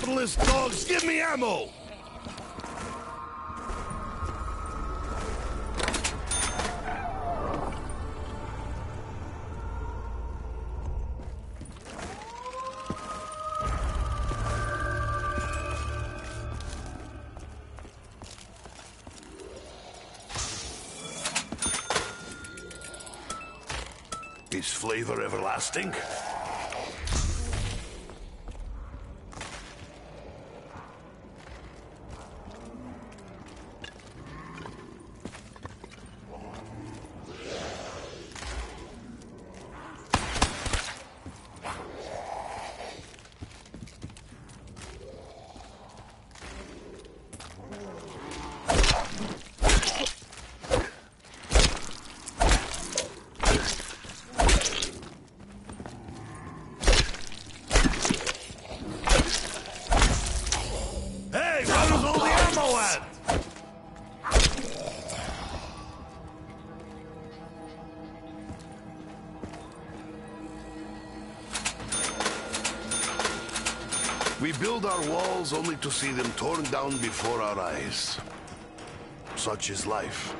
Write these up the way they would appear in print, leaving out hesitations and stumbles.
capitalist dogs, give me ammo! Is flavor everlasting? We build our walls only to see them torn down before our eyes. Such is life.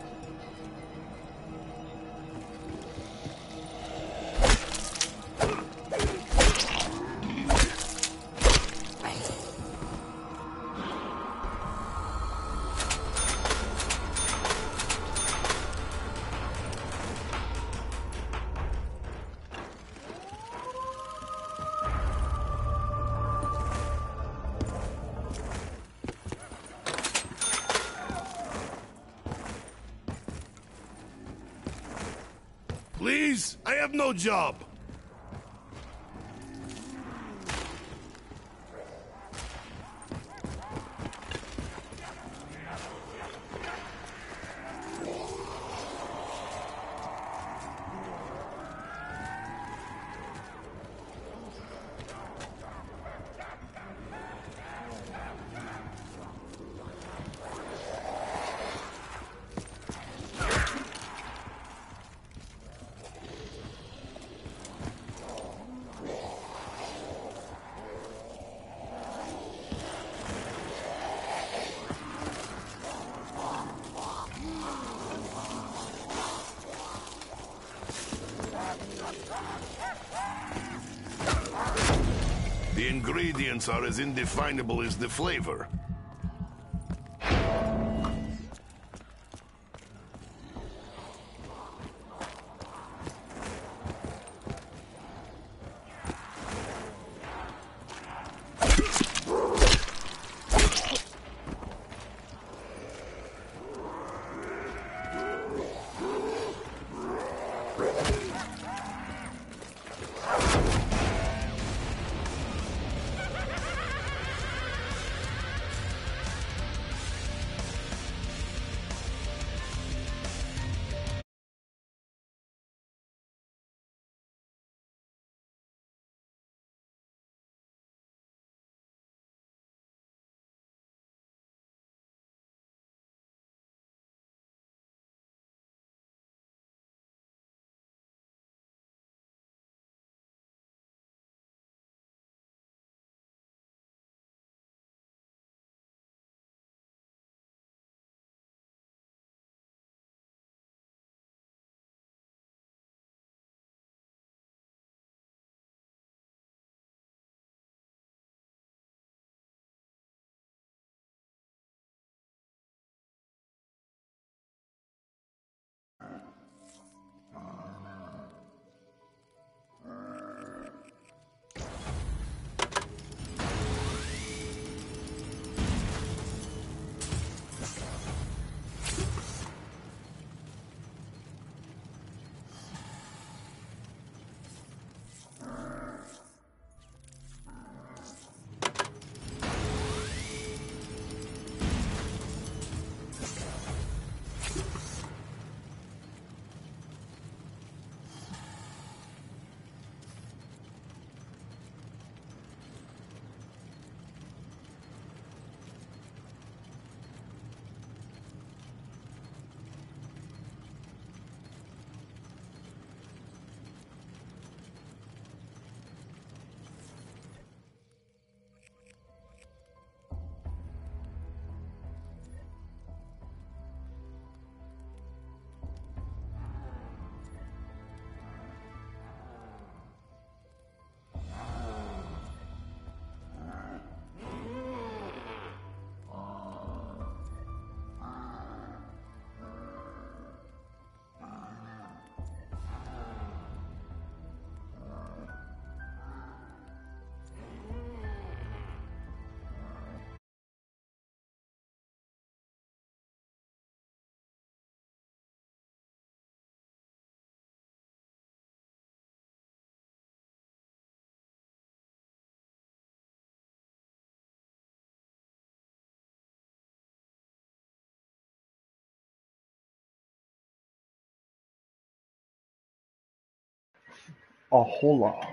Please, I have no job. The ingredients are as indefinable as the flavor. a whole lot.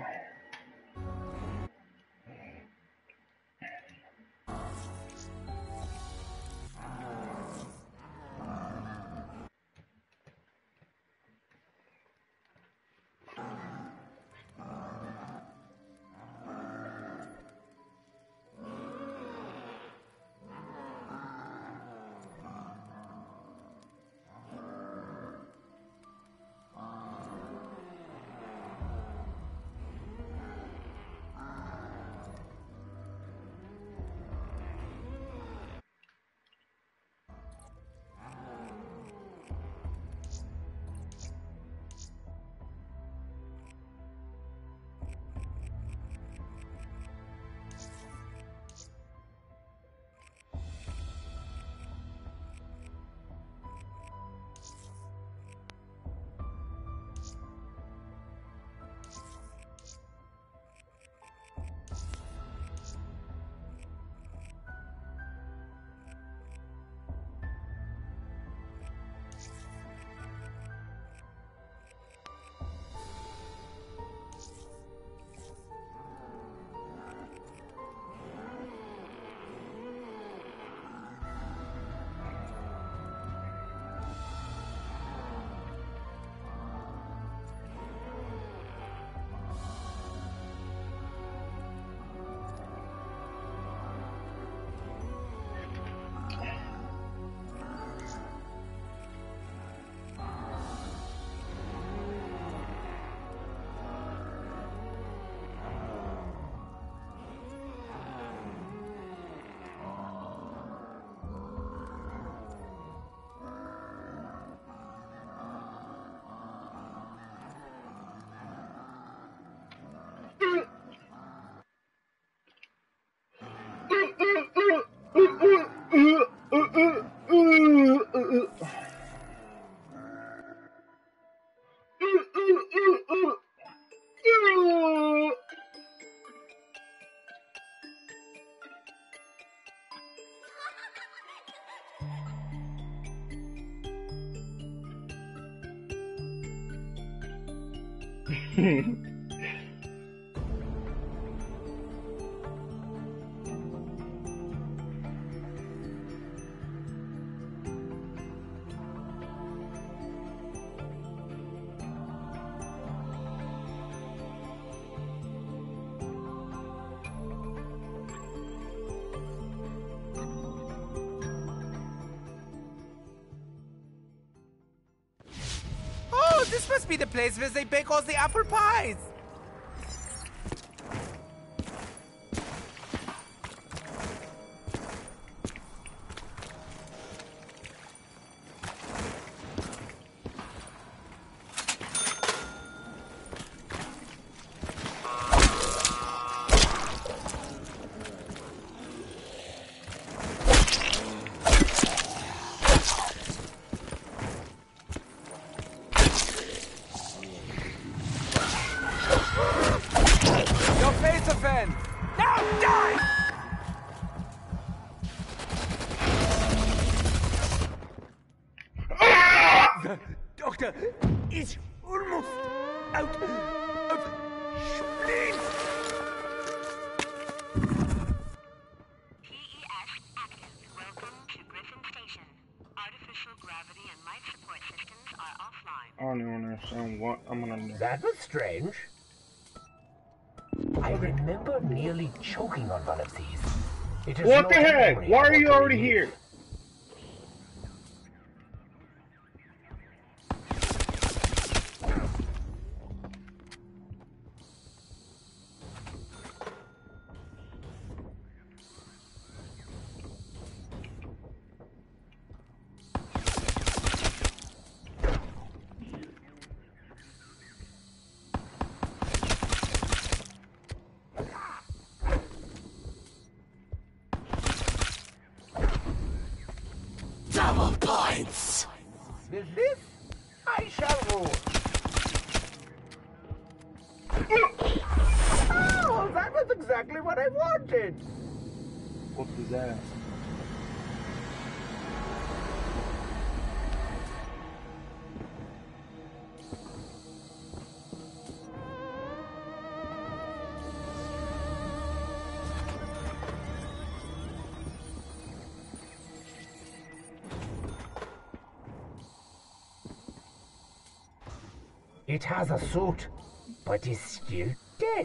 Oh, this must be the place where they bake all the apple pies. Doctor is almost out of spleen. PES active. Welcome to Griffin Station. Artificial gravity and life support systems are offline. I don't even understand what I'm gonna do. That was strange. I remember nearly choking on one of these. It is What the heck? Why are you already here? Double points! With this, I shall rule. Oh, that was exactly what I wanted. What was that? It has a suit, but is still dead.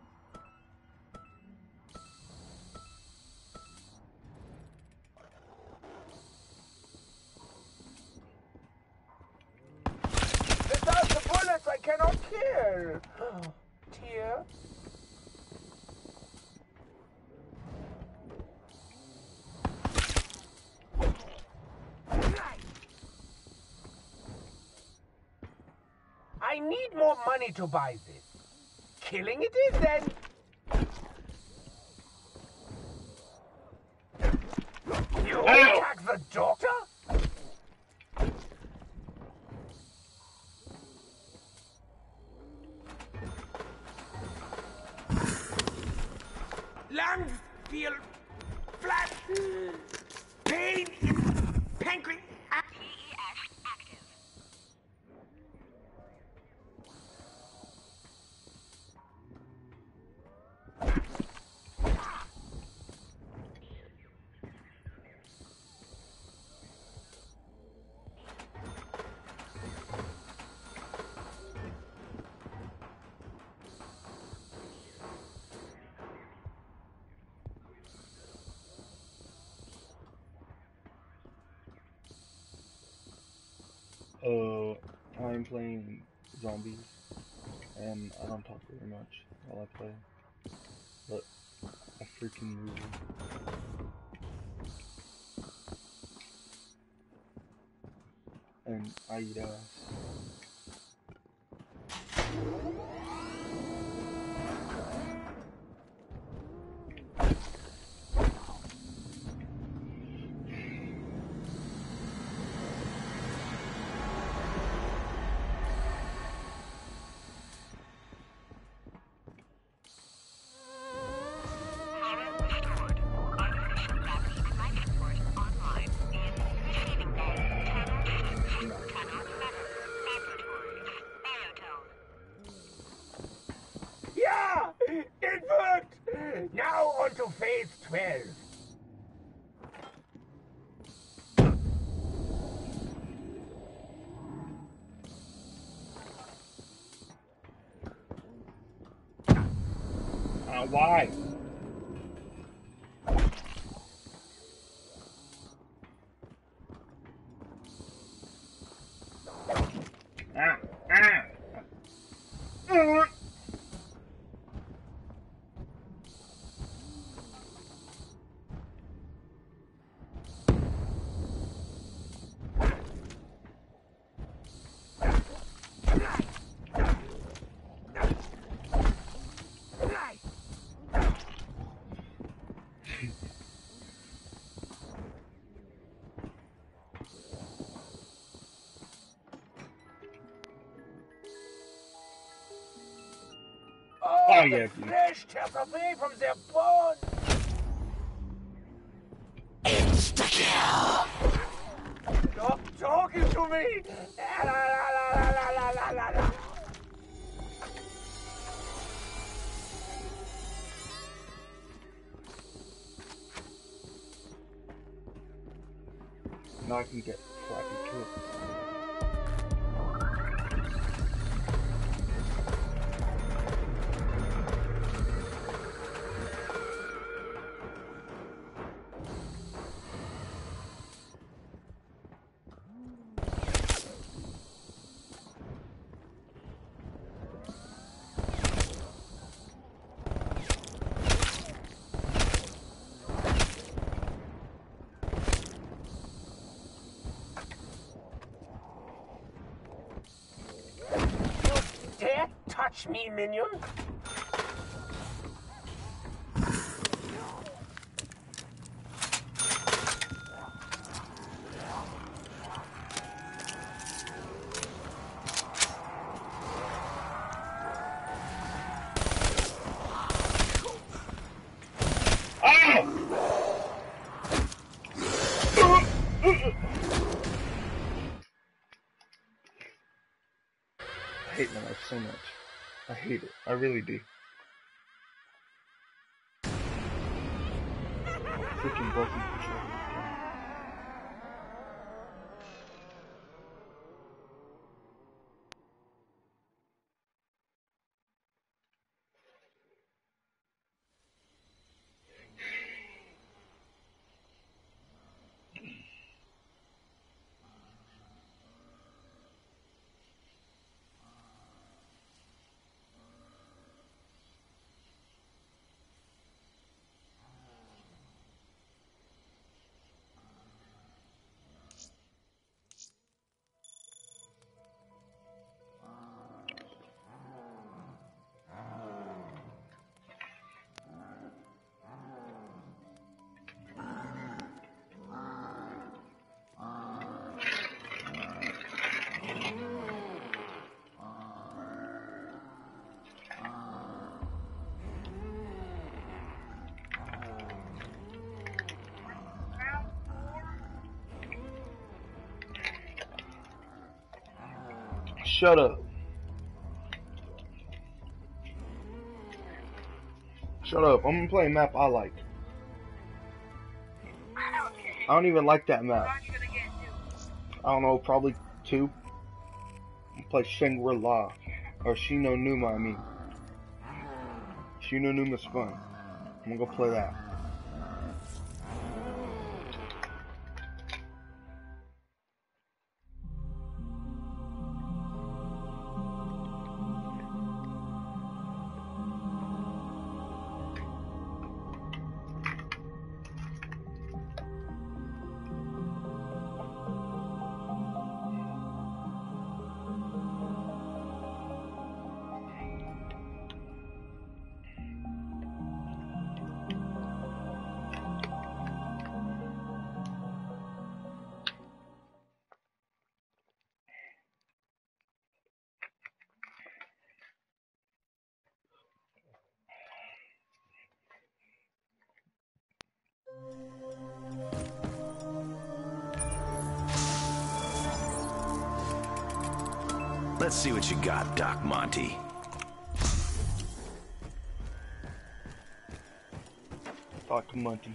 Without the bullets, I cannot kill. Oh, dear. I need more money to buy this. Killing it is then. You attack the doctor? Lungs feel flat. Pain in pancreas. PES active. I'm playing zombies, and I don't talk very much while I play, but I freaking movie. And I eat ass. Power restored. Artificial gravity and life support online. In receiving bay. Tunnel 6. Tunnel 7. Laboratories. Baritone. Yeah! It worked! Now on to phase 12. Why? Oh, yeah, the flesh tears away from their bones. Insta-kill! Stop talking to me! La, la, la, la, la, la, la, la. Now I can get crappy kills. Dare touch me, minion? I hate my life so much. I hate it. I really do. Freaking broken controller. Shut up. Shut up. I'm gonna play a map I like. I don't even like that map. I don't know, probably 2. I'm gonna play Shangri-La. Or Shino Numa, I mean. Shino Numa's fun. I'm gonna go play that. Let's see what you got, Doc Monty. Doc Monty.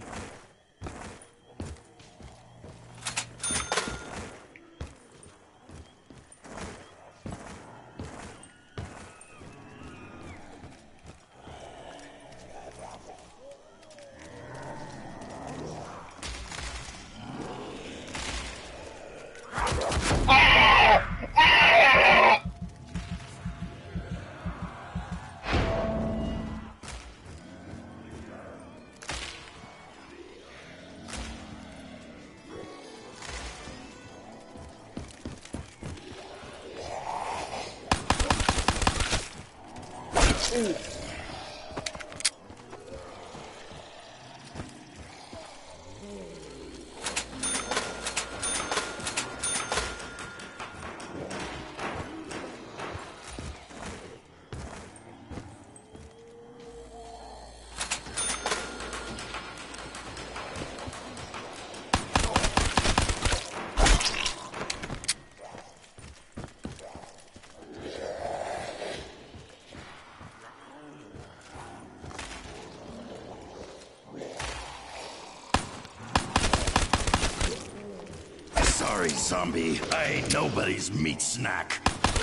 Sorry, zombie. I ain't nobody's meat snack.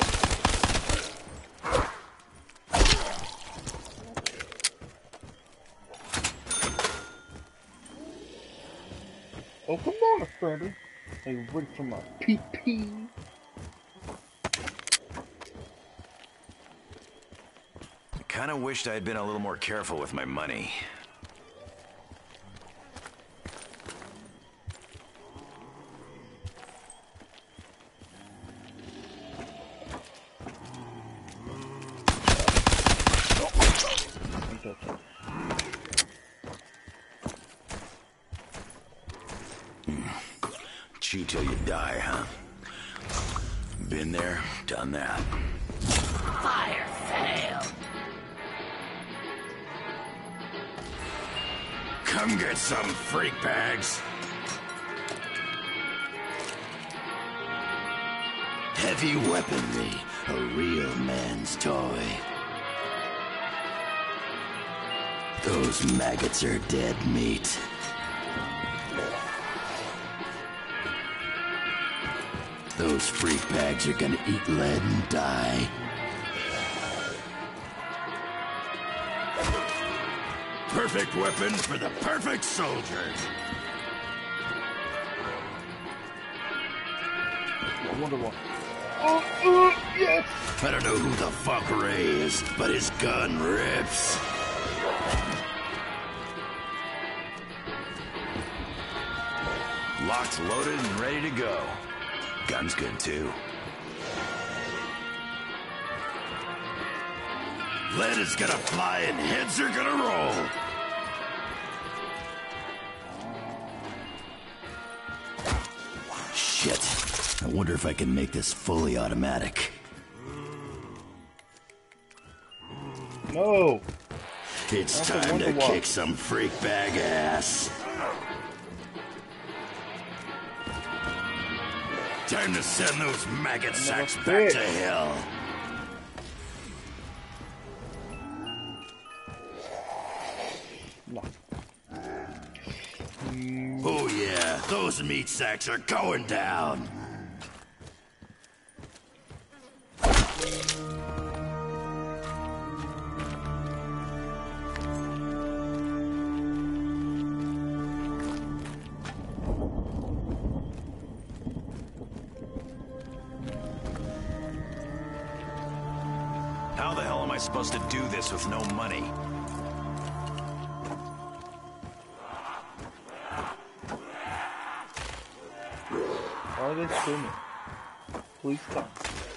Oh, come on, offender. Hey, ready for my pee-pee. I kinda wished I'd been a little more careful with my money. Cheat till you die, huh? Been there, done that. Fire sale. Come get some, freak bags. Heavy weaponry, a real man's toy. Those maggots are dead meat. Those freak bags are gonna eat lead and die. Perfect weapon for the perfect soldier. I wonder what. Oh, yes! I don't know who the fuck Ray is, but his gun rips. Locked, loaded, and ready to go. Gun's good, too. Lead is gonna fly and heads are gonna roll. Shit. I wonder if I can make this fully automatic. No! It's time to kick some freak bag ass. Time to send those maggot sacks back fit. to hell. No. Oh yeah, those meat sacks are going down. How the hell am I supposed to do this with no money? Why are they screaming? Please stop.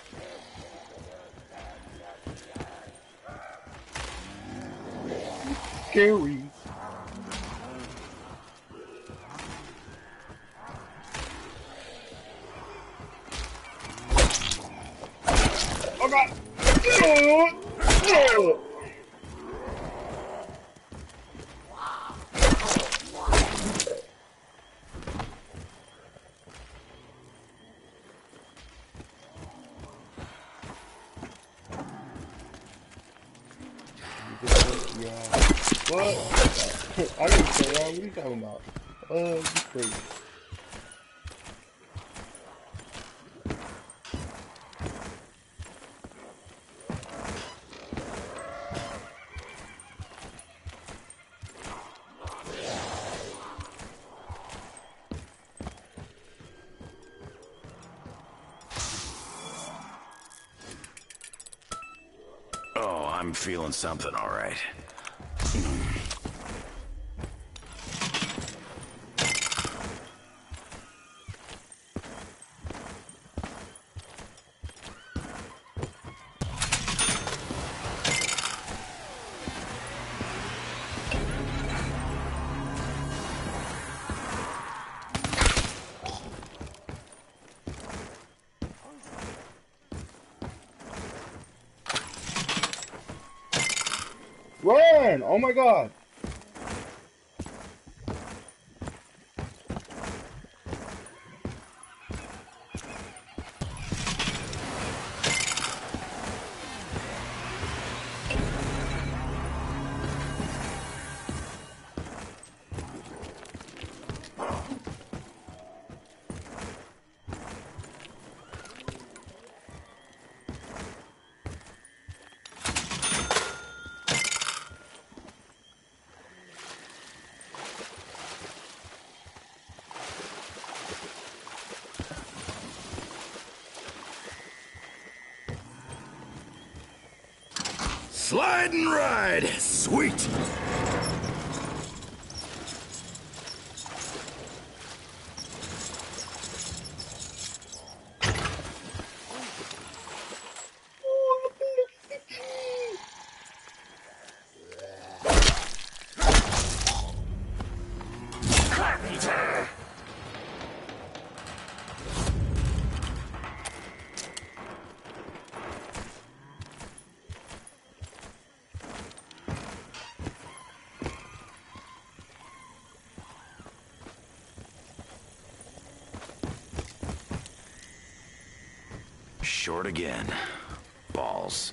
Scary. Oh god! Yeah. What? I didn't say that. What are you talking about? You crazy. Oh, I'm feeling something, all right. Run! Oh my god! Slide and ride! Sweet! Short again. Balls.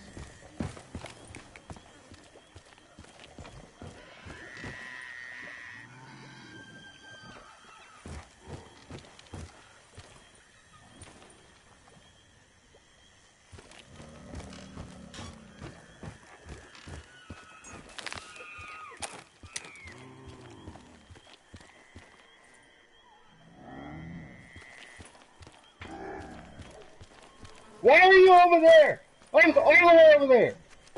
Why are you over there? I was all the way over there.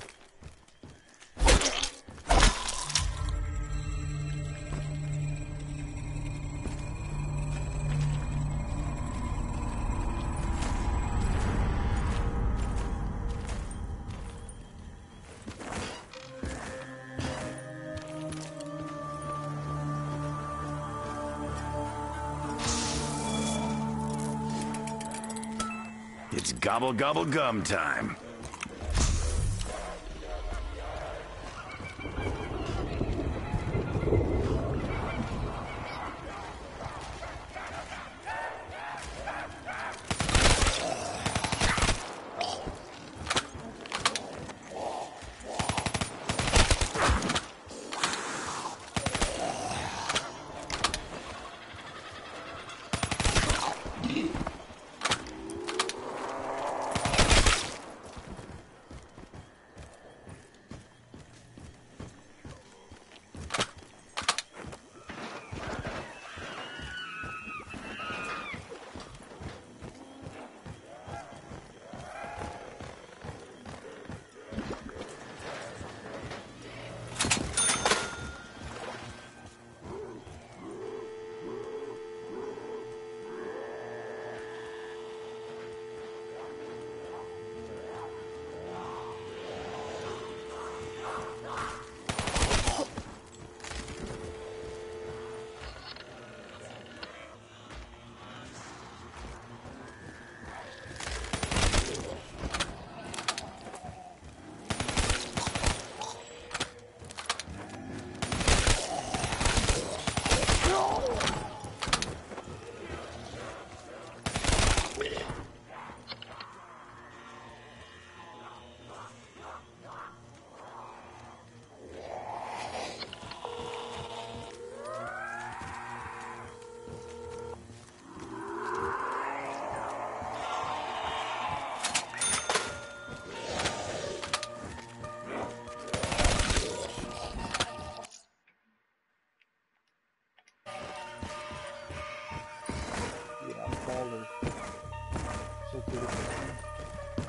It's gobble gobble gum time.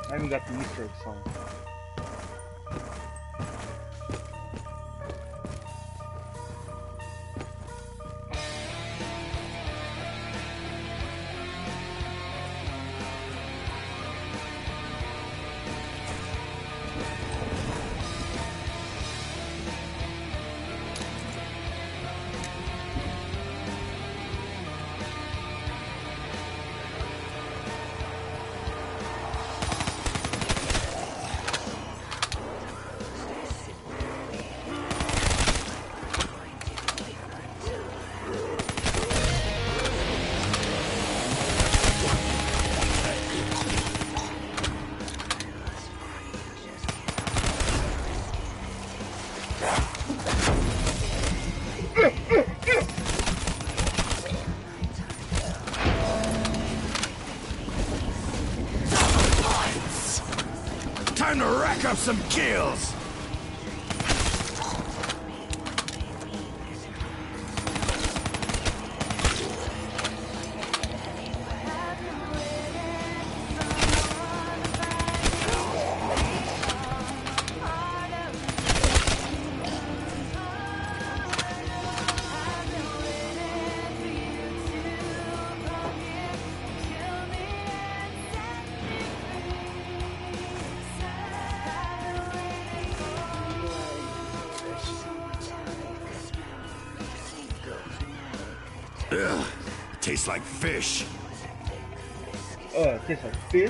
I haven't got the Easter egg song. Time to rack up some kills! Ugh, tastes like fish. It tastes like fish?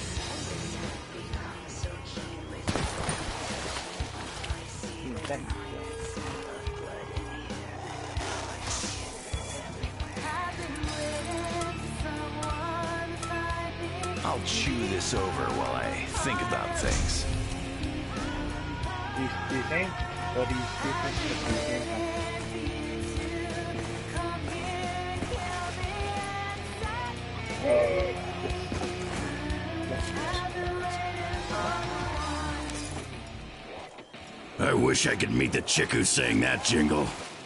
I'll chew this over while I think about things. Do you think? Or do you think at the same time? I wish I could meet the chick who sang that jingle.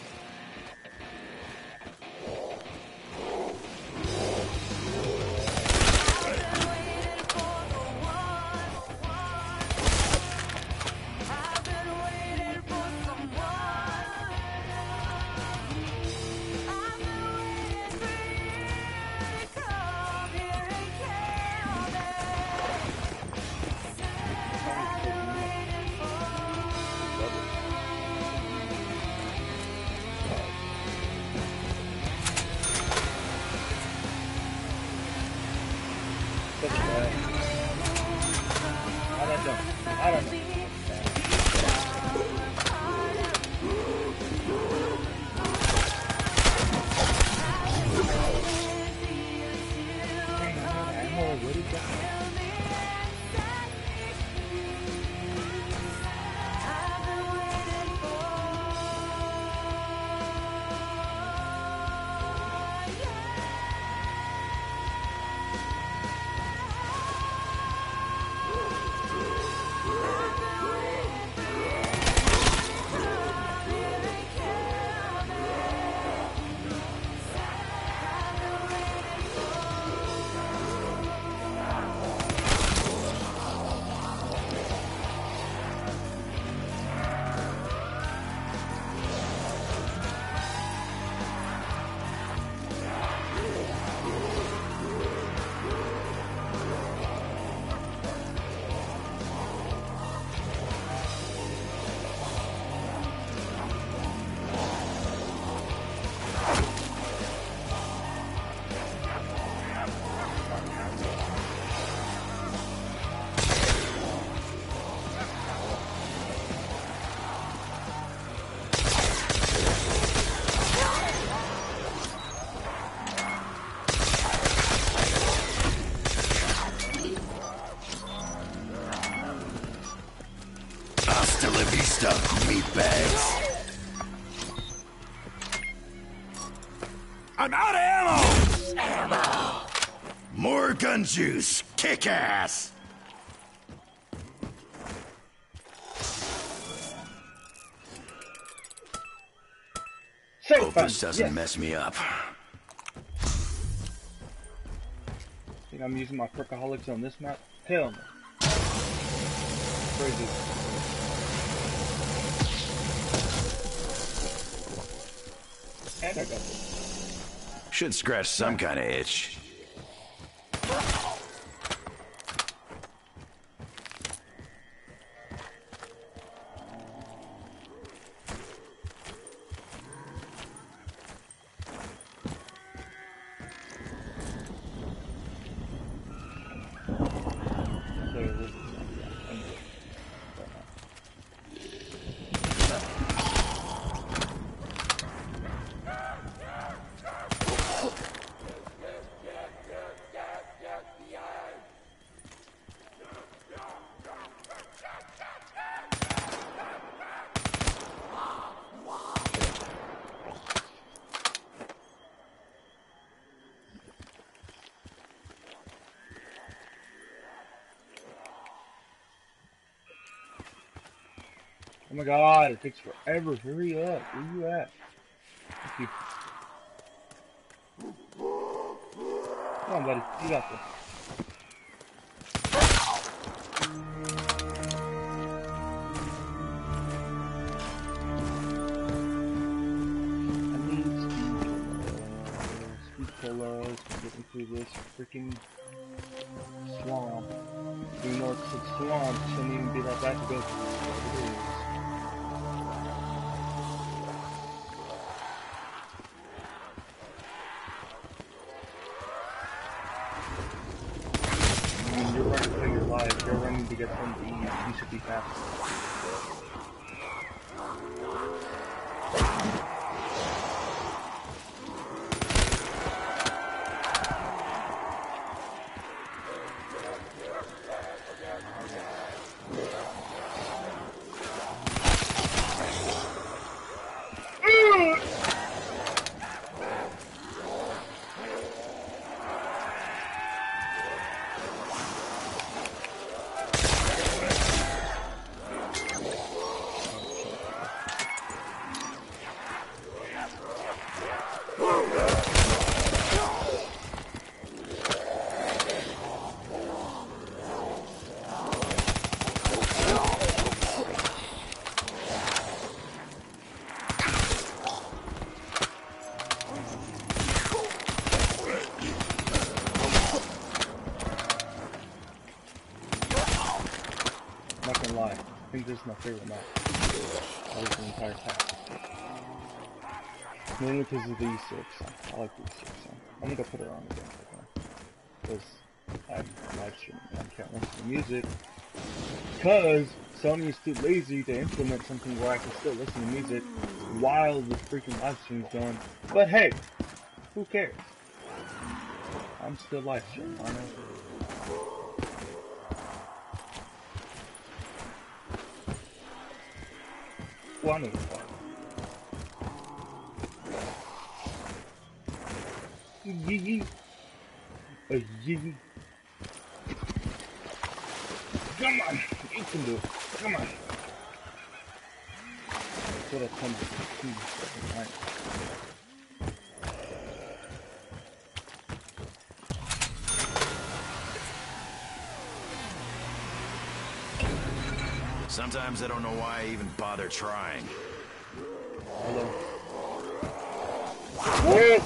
I don't know. What is that? Hasta la vista, meatbags. I'm out of ammo! More gun juice. Kick ass! Hope this doesn't mess me up. Think I'm using my perkaholics on this map? Hell no. crazy. And I got this. Should scratch some kind of itch. Oh my god, it takes forever. Hurry up. Where you at? Thank you. Come on, buddy. You got this. I need speed pillows to get me through this freaking swamp. Even though it's a swamp, shouldn't even be that bad to go through. It is. You're running for your life. You're running to get something to eat. You should be happy. Not gonna lie, I think this is my favorite map out of the entire pack. Mainly because of the E6. I like the E6. I'm gonna put it on again because I'm live streaming. I can't listen to music because Sony is too lazy to implement something where I can still listen to music while the freaking live stream's going. But hey, who cares? I'm still live streaming. I know. Well, I know the fuck. Yee. A yee. Come on, you can do it. Come on. That's what I come to see right. Sometimes I don't know why I even bother trying. Hello. What?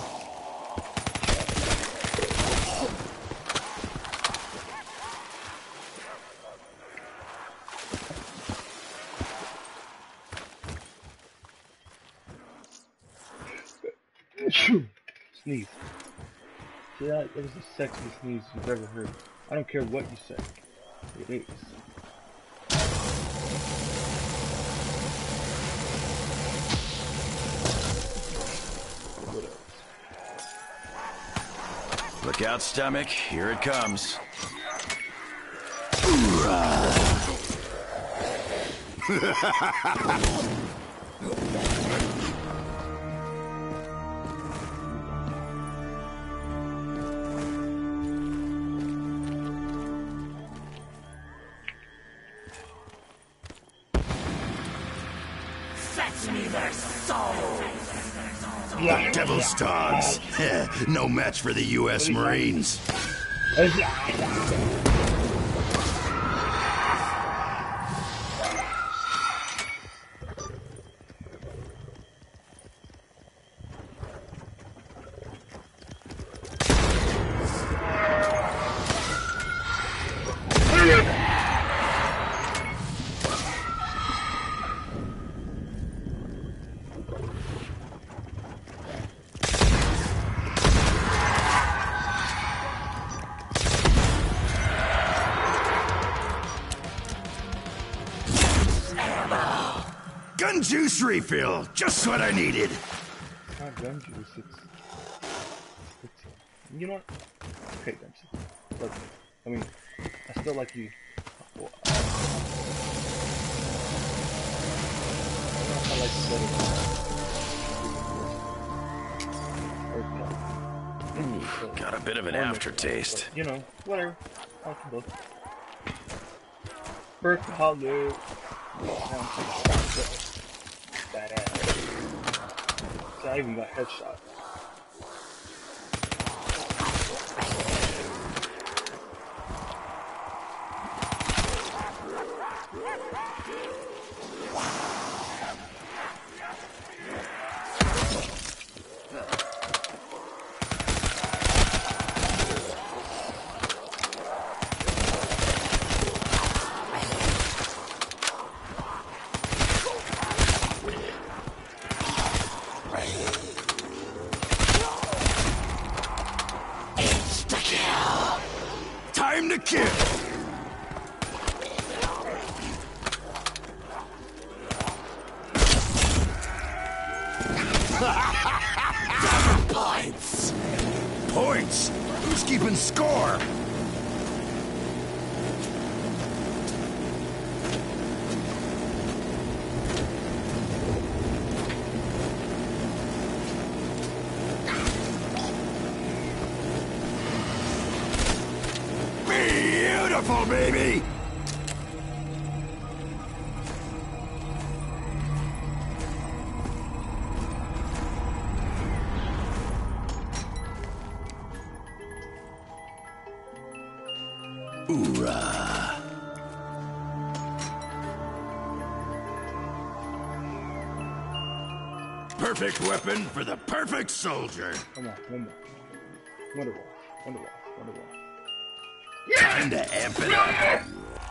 Sneeze. See that? That was the sexiest sneeze you've ever heard. I don't care what you say. It is. Look out, stomach. Here it comes. Fetch me their souls! Devil's dogs. No match for the U.S. Marines. juice refill. Just what I needed. It's not gun juice, it's you know what? Okay, gun juice. Look, I mean, I still like you. Well, I don't know if I like it better. Got a bit of an aftertaste. But, you know, whatever. I like them both. Burke Hollow. Badass. So I even got headshot. Time to kill. Points. Points? Who's keeping score? Beautiful, baby! Hoorah! Perfect weapon for the perfect soldier. Come on, one more. Wonderwall. Time to amp it up.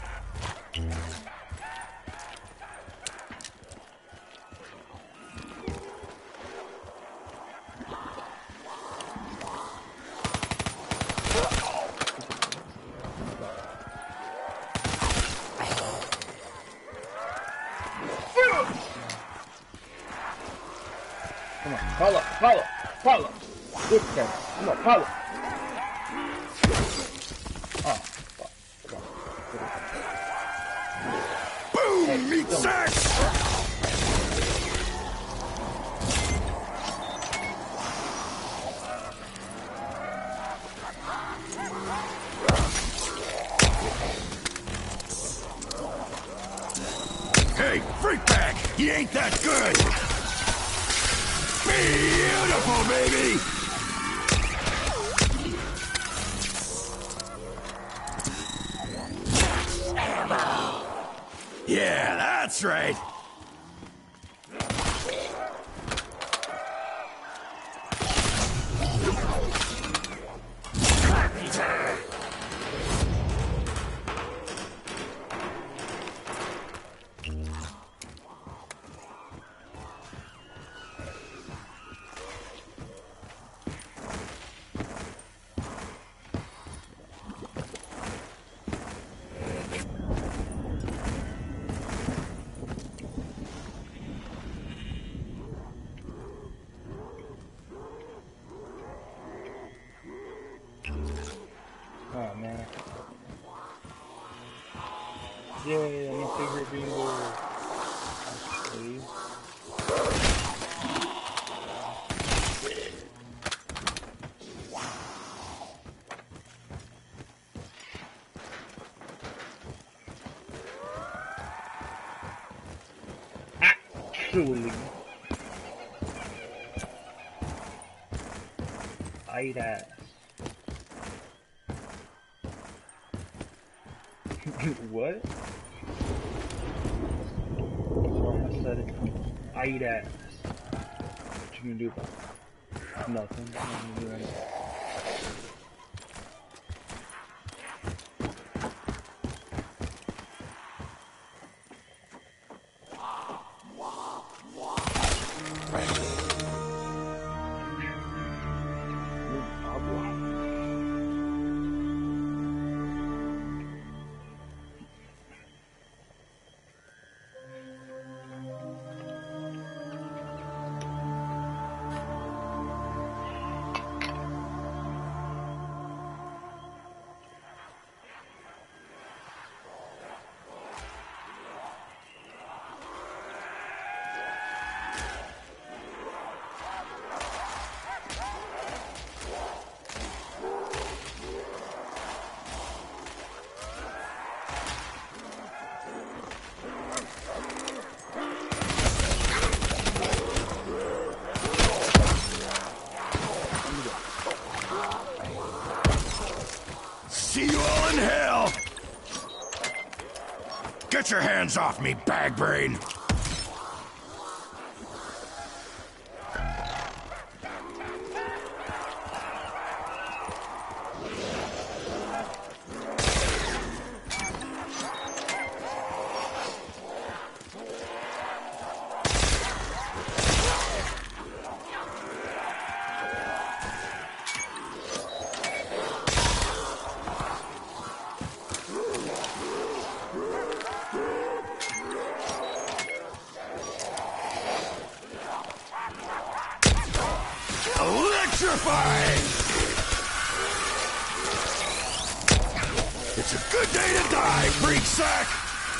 Come on, follow. Good guy. Come on, follow. Oh, fuck. Boom! Meat sack! Hey, freak bag! He ain't that good! Beautiful, baby! Yeah, that's right. Oh man. Yay, I'm my favorite bingo. Actually. I'd ass. What? I said it. I'd ass. What you gonna do about it? Nothing. I'm gonna do anything. Get your hands off me, bag brain! Electrifying! It's a good day to die, freak sack!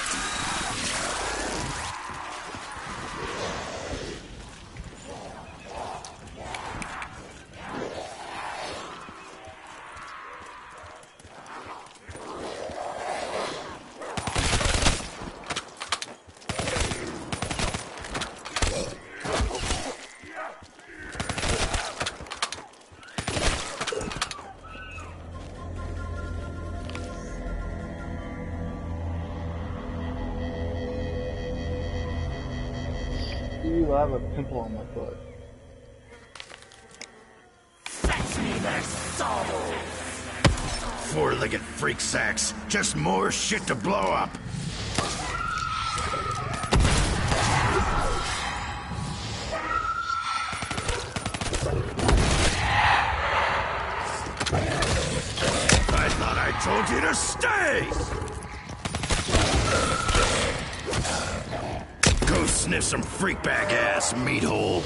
Ooh, I have a pimple on my foot. Fetch me their souls! Four-legged freak sacks. Just more shit to blow up. I thought I told you to stay! Go sniff some freak bag ass, meat hole.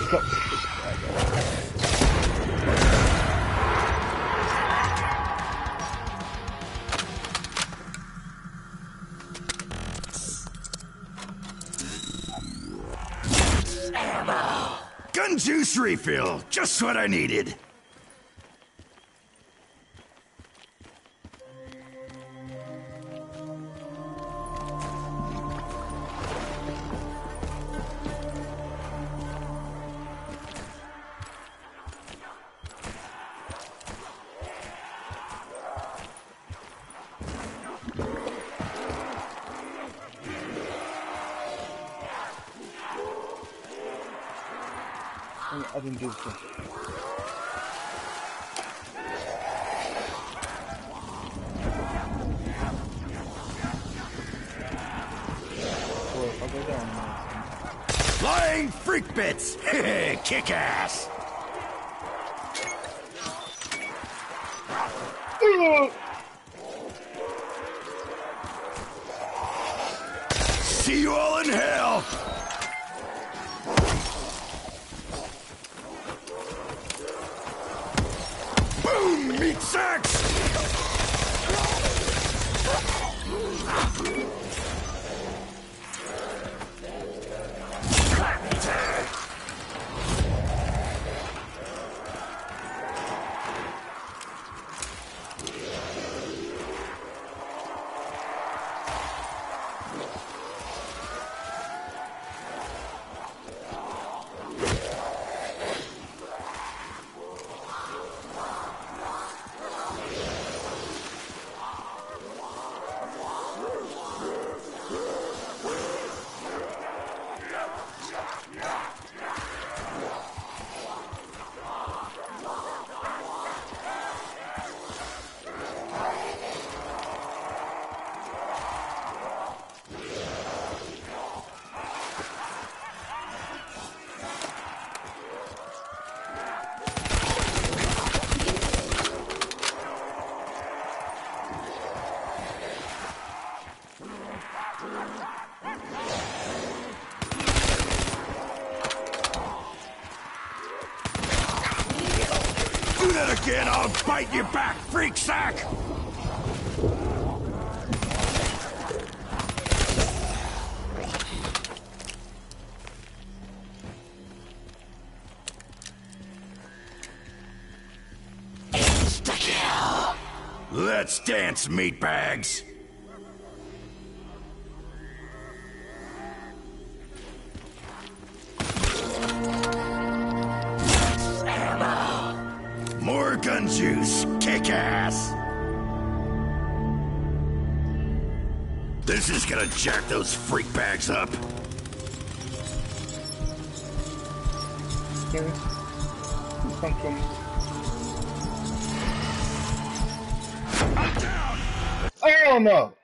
Gun juice refill, just what I needed. I didn't do this. I'll go down. Flying freak bits! Kick ass! See you all in hell! Boom, meat sacks! Do that again, I'll bite you back, freak sack! Insta-kill! Let's dance, meatbags! More gun juice, kick ass! This is gonna jack those freak bags up. Here. Function. I'm down! Oh no!